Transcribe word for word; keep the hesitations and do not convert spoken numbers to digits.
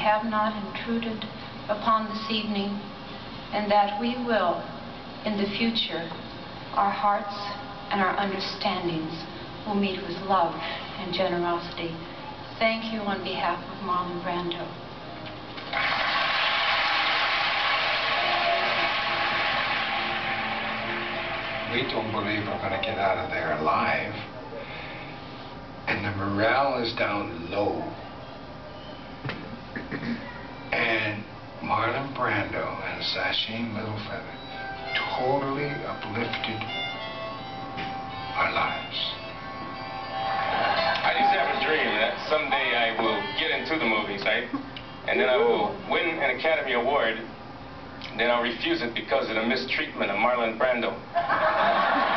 have not intruded upon this evening, and that we will, in the future, our hearts and our understandings will meet with love and generosity. Thank you on behalf of Marlon Brando. We don't believe we're going to get out of there alive. And the morale is down low. And Marlon Brando and Sasheen Littlefeather totally uplifted our lives. I used to have a dream that someday I will get into the movies, right? And then I will win an Academy Award. Then I'll refuse it because of the mistreatment of Marlon Brando.